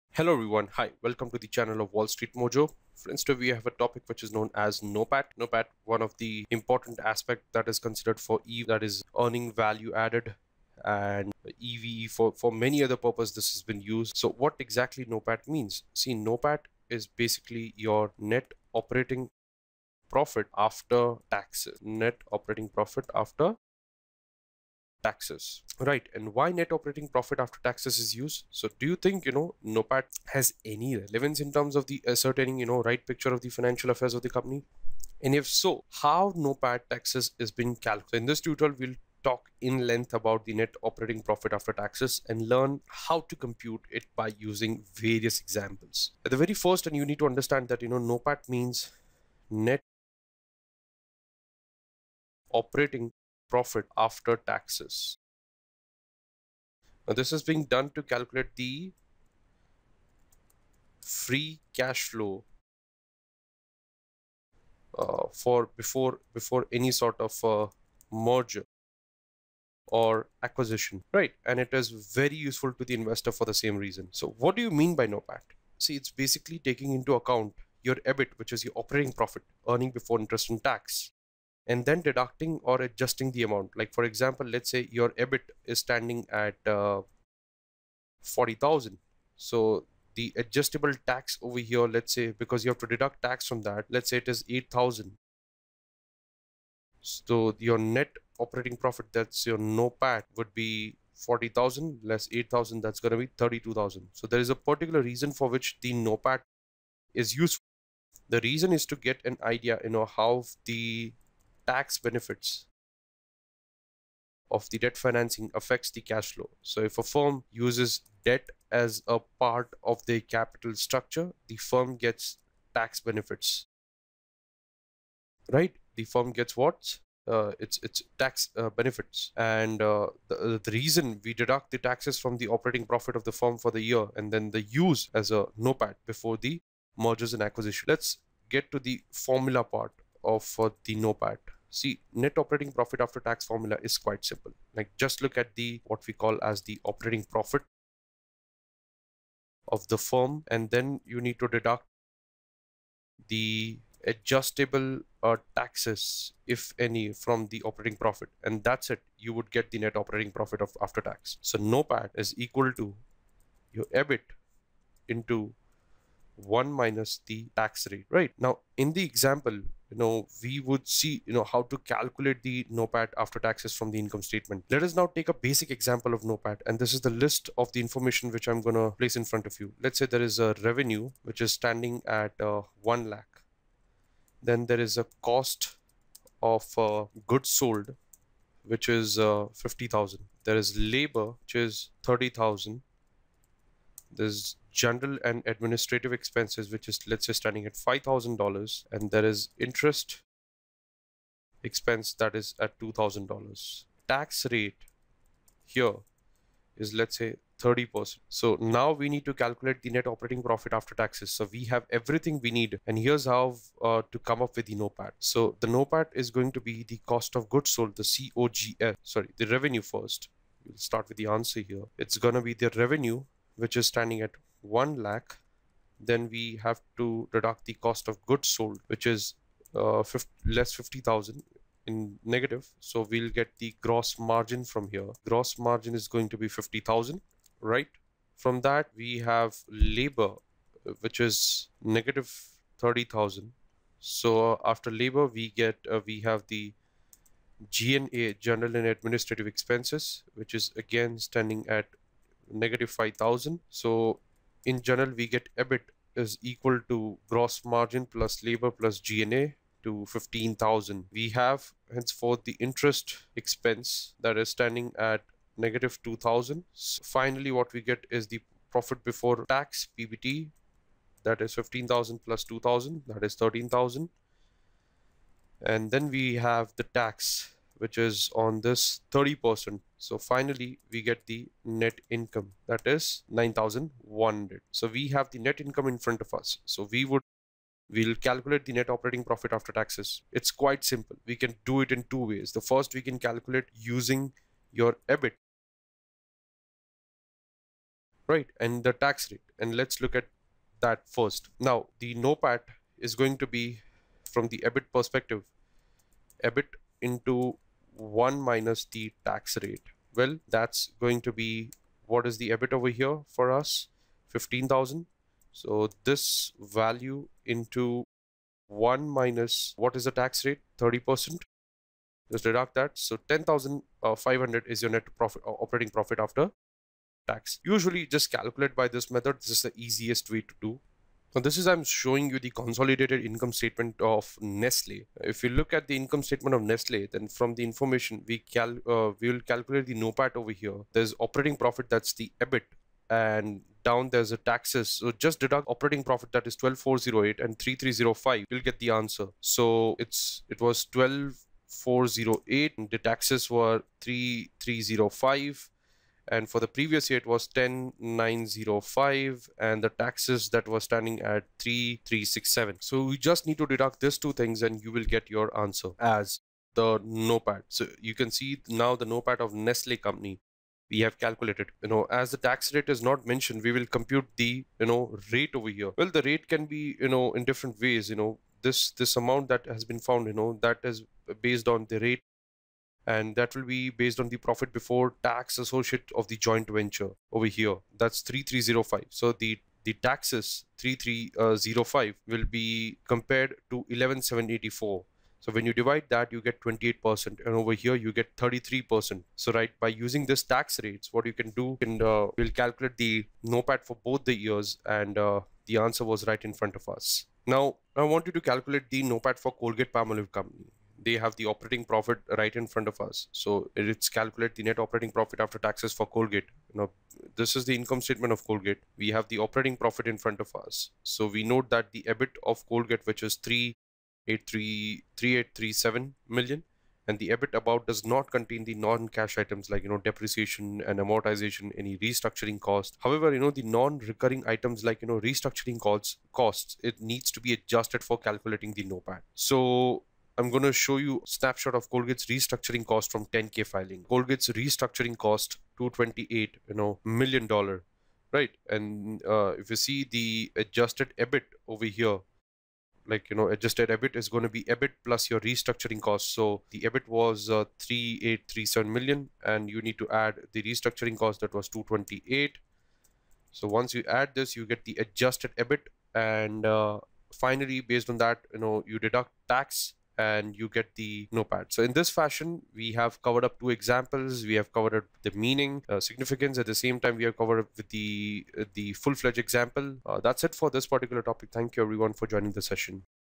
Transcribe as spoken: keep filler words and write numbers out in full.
Hello everyone, hi, welcome to the channel of Wall Street Mojo. Friends, today we have a topic which is known as NOPAT. NOPAT, one of the important aspect that is considered for E V, that is earning value added, and E V for, for many other purposes this has been used. So what exactly NOPAT means? See, NOPAT is basically your net operating profit after taxes. Net operating profit after taxes, right? And why net operating profit after taxes is used? So do you think, you know, NOPAT has any relevance in terms of the ascertaining, you know, right picture of the financial affairs of the company? And if so, how NOPAT taxes is being calculated? In this tutorial, we'll talk in length about the net operating profit after taxes and learn how to compute it by using various examples. At the very first, and you need to understand that, you know, NOPAT means net operating profit after taxes. Now, this is being done to calculate the free cash flow uh, for before before any sort of uh, merger or acquisition, right? And it is very useful to the investor for the same reason. So what do you mean by NOPAT? See, it's basically taking into account your EBIT, which is your operating profit, earning before interest and tax, and then deducting or adjusting the amount. Like, for example, let's say your EBIT is standing at uh, forty thousand. So the adjustable tax over here, let's say, because you have to deduct tax from that, let's say it is eight thousand. So your net operating profit, that's your NOPAT, would be forty thousand less eight thousand, that's going to be thirty-two thousand. So there is a particular reason for which the NOPAT is useful. The reason is to get an idea, you know, how the tax benefits of the debt financing affects the cash flow. So if a firm uses debt as a part of the capital structure, the firm gets tax benefits, right? The firm gets what? Uh, it's it's tax uh, benefits, and uh, the, the reason we deduct the taxes from the operating profit of the firm for the year and then the use as a NOPAT before the mergers and acquisition. Let's get to the formula part of uh, the NOPAT. See, net operating profit after tax formula is quite simple. Like, just look at the what we call as the operating profit of the firm, and then you need to deduct the adjustable uh, taxes, if any, from the operating profit, and that's it. You would get the net operating profit of after tax. So NOPAT is equal to your EBIT into one minus the tax rate, right? Now, in the example, you know, we would see, you know, how to calculate the NOPAT after taxes from the income statement. Let us now take a basic example of NOPAT, and this is the list of the information which I'm going to place in front of you. Let's say there is a revenue which is standing at uh, one lakh. Then there is a cost of uh, goods sold, which is uh, fifty thousand. There is labor, which is thirty thousand. There's general and administrative expenses, which is, let's say, standing at five thousand dollars. And there is interest expense that is at two thousand dollars. Tax rate here is, let's say, thirty percent. So now we need to calculate the net operating profit after taxes. So we have everything we need. And here's how uh, to come up with the NOPAT. So the NOPAT is going to be the cost of goods sold, the C O G F, sorry, the revenue first. We'll start with the answer here. It's going to be the revenue, which is standing at one lakh. Then we have to deduct the cost of goods sold, which is uh, fifty, less fifty thousand in negative. So we'll get the gross margin from here. Gross margin is going to be fifty thousand, right? From that, we have labor, which is negative thirty thousand. So after labor, we get, uh, we have the G N A, general and administrative expenses, which is again standing at negative five thousand. So in general, we get EBIT is equal to gross margin plus labor plus G N A to fifteen thousand. We have henceforth the interest expense that is standing at negative two thousand. So finally, what we get is the profit before tax, P B T, that is fifteen thousand plus two thousand, that is thirteen thousand. And then we have the tax, which is on this thirty percent. So finally, we get the net income, that is nine thousand one hundred. So we have the net income in front of us. So we would, we'll calculate the net operating profit after taxes. It's quite simple. We can do it in two ways. The first, we can calculate using your EBIT, right? And the tax rate. And let's look at that first. Now, the NOPAT is going to be, from the EBIT perspective, EBIT into one minus the tax rate. Well, that's going to be, what is the EBIT over here for us? fifteen thousand. So this value into one minus, what is the tax rate? thirty percent. Just deduct that. So ten thousand five hundred is your net profit, uh, operating profit after tax. Usually just calculate by this method. This is the easiest way to do. Now this is, I'm showing you the consolidated income statement of Nestle. If you look at the income statement of Nestle, then from the information we cal uh, we will calculate the NOPAT over here. There's operating profit, that's the EBIT, and down there's a taxes. So just deduct operating profit, that is twelve thousand four hundred eight, and three thousand three hundred five. You'll get the answer. So it's it was twelve thousand four hundred eight, and the taxes were three thousand three hundred five. And for the previous year, it was ten thousand nine hundred five, and the taxes that was standing at three thousand three hundred sixty-seven. So we just need to deduct these two things, and you will get your answer as the NOPAT. So you can see now the NOPAT of Nestle company we have calculated. You know, as the tax rate is not mentioned, we will compute the, you know, rate over here. Well, the rate can be, you know, in different ways. You know, this this amount that has been found, you know, that is based on the rate, and that will be based on the profit before tax associate of the joint venture over here. That's three thousand three hundred five. So the the taxes three thousand three hundred five will be compared to eleven thousand seven hundred eighty-four. So when you divide that, you get twenty-eight percent, and over here you get thirty-three percent. So right, by using this tax rates, what you can do, and uh, we'll calculate the NOPAT for both the years, and uh, the answer was right in front of us. Now I want you to calculate the NOPAT for Colgate-Palmolive company. They have the operating profit right in front of us. So it's calculate the net operating profit after taxes for Colgate. You know, this is the income statement of Colgate. We have the operating profit in front of us. So we note that the EBIT of Colgate, which is three thousand eight hundred thirty-seven million, and the EBIT about does not contain the non-cash items like, you know, depreciation and amortization, any restructuring cost. However, you know, the non-recurring items like, you know, restructuring costs, costs, it needs to be adjusted for calculating the NOPAT. So I'm going to show you a snapshot of Colgate's restructuring cost from ten K filing. Colgate's restructuring cost two hundred twenty-eight, you know, million dollar, right? And uh, if you see the adjusted EBIT over here, like, you know, adjusted EBIT is going to be EBIT plus your restructuring cost. So the EBIT was uh, three thousand eight hundred thirty-seven million, and you need to add the restructuring cost, that was two hundred twenty-eight. So once you add this, you get the adjusted EBIT, and uh, finally, based on that, you know, you deduct tax, and you get the NOPAT. So in this fashion, we have covered up two examples. We have covered up the meaning, uh, significance. At the same time, we have covered up with the, uh, the full-fledged example. Uh, that's it for this particular topic. Thank you everyone for joining the session.